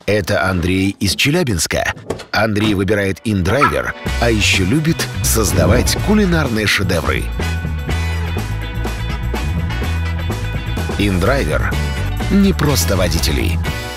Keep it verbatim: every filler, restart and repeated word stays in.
Это Андрей из Челябинска. Андрей выбирает индрайвер, а еще любит создавать кулинарные шедевры. Индрайвер — не просто водители.